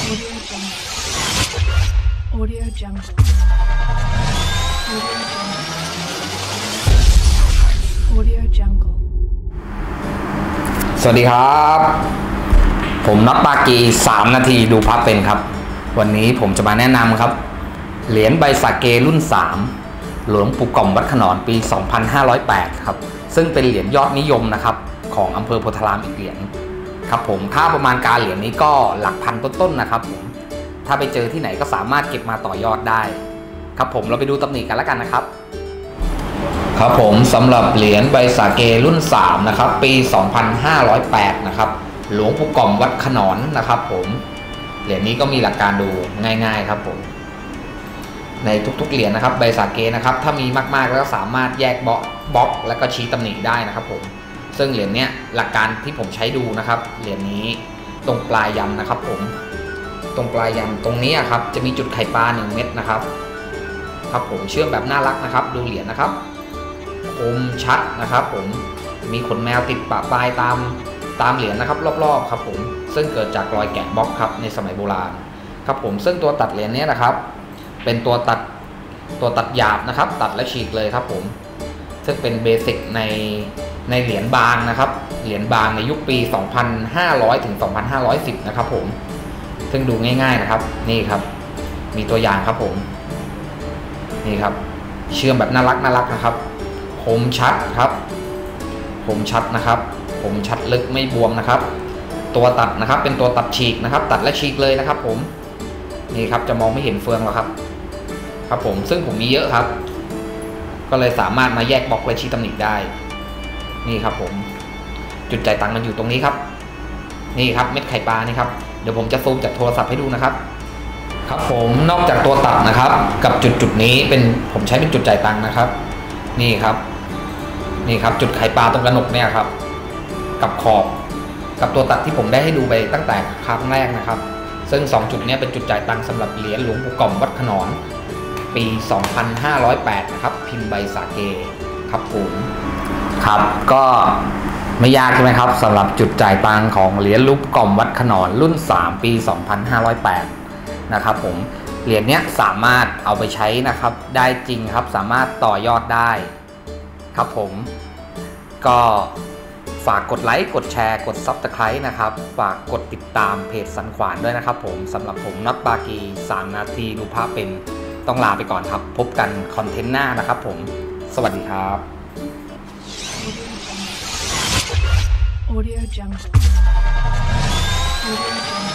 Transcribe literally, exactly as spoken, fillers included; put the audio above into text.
Audio Jungle. Audio Jungle. สวัสดีครับผมน็อตปากีสามนาทีดูพระเป็นครับวันนี้ผมจะมาแนะนำครับเหรียญใบสาเกรุ่นสามหลวงปู่ก่อมวัดขนอนปีสองพันห้าร้อยแปดครับซึ่งเป็นเหรียญยอดนิยมนะครับของอำเภอโพธารามอีกเหรียญครับผมค่าประมาณการเหรียญนี้ก็หลักพันต้นๆนะครับผมถ้าไปเจอที่ไหนก็สามารถเก็บมาต่อยอดได้ครับผมเราไปดูตำหนิกันแล้วกันนะครับครับผมสำหรับเหรียญใบสาเกรุ่นสามนะครับปีสองพันห้าร้อยแปดนะครับหลวงปู่ก่อมวัดขนอนนะครับผมเหรียญนี้ก็มีหลักการดูง่ายๆครับผมในทุกๆเหรียญนะครับใบสาเกนะครับถ้ามีมากๆแล้วสามารถแยกบล็อกบล็อกแล้วก็ชี้ตำหนิได้นะครับผมซึ่งเหรียญเนี้ยหลักการที่ผมใช้ดูนะครับเหรียญนี้ตรงปลายยำนะครับผมตรงปลายยำตรงนี้ครับจะมีจุดไข่ปลาหนึ่งเม็ดนะครับครับผมเชื่อมแบบน่ารักนะครับดูเหรียญนะครับคมชัดนะครับผมมีขนแมวติดปะปลายตามตามเหรียญนะครับรอบๆครับผมซึ่งเกิดจากรอยแกะบล็อกครับในสมัยโบราณครับผมซึ่งตัวตัดเหรียญนี้นะครับเป็นตัวตัดตัวตัดหยาบนะครับตัดและฉีกเลยครับผมซึ่งเป็นเบสิกในในเหรียญบางนะครับเหรียญบางในยุคปีสองพันห้าร้อยถึงสองพันห้าร้อยสิบนะครับผมซึ่งดูง่ายๆนะครับนี่ครับมีตัวอย่างครับผมนี่ครับเชื่อมแบบน่ารักน่ารักนะครับคมชัดครับคมชัดนะครับคมชัดลึกไม่บวมนะครับตัวตัดนะครับเป็นตัวตัดฉีกนะครับตัดและฉีกเลยนะครับผมนี่ครับจะมองไม่เห็นเฟืองหรอกครับครับผมซึ่งผมมีเยอะครับก็เลยสามารถมาแยกบล็อกและชี้ตำหนิได้นี่ครับผมจุดจ่ายตังค์มันอยู่ตรงนี้ครับนี่ครับเม็ดไข่ปลานี่ครับเดี๋ยวผมจะซูมจากโทรศัพท์ให้ดูนะครับครับผมนอกจากตัวตัดนะครับกับจุดจุดนี้เป็นผมใช้เป็นจุดจ่ายตังค์นะครับนี่ครับนี่ครับจุดไข่ปลาตรงกระหนกเนี่ยครับกับขอบกับตัวตัดที่ผมได้ให้ดูไปตั้งแต่ครั้งแรกนะครับซึ่งสองจุดนี้เป็นจุดจ่ายตังค์สำหรับเหรียญหลวงปู่ก่อมวัดขนอนปีสองพันห้าร้อยแปดนะครับพิมพ์ใบสาเกครับผมครับก็ไม่ยากใช่ไหมครับสำหรับจุดจ่ายตังค์ของเหรียญหลวงปู่ก่อมวัดขนอนรุ่นสามปีสองพันห้าร้อยแปดนะครับผมเหรียญนี้สามารถเอาไปใช้นะครับได้จริงครับสามารถต่อยอดได้ครับผมก็ฝากกดไลค์กดแชร์กด ซับสไครบ์ นะครับฝากกดติดตามเพจสันขวานด้วยนะครับผมสำหรับผมน็อตปากีสามนาทีดูภาพเป็นต้องลาไปก่อนครับพบกันคอนเทนต์หน้านะครับผมสวัสดีครับ Audio Jungle. Audio Jungle.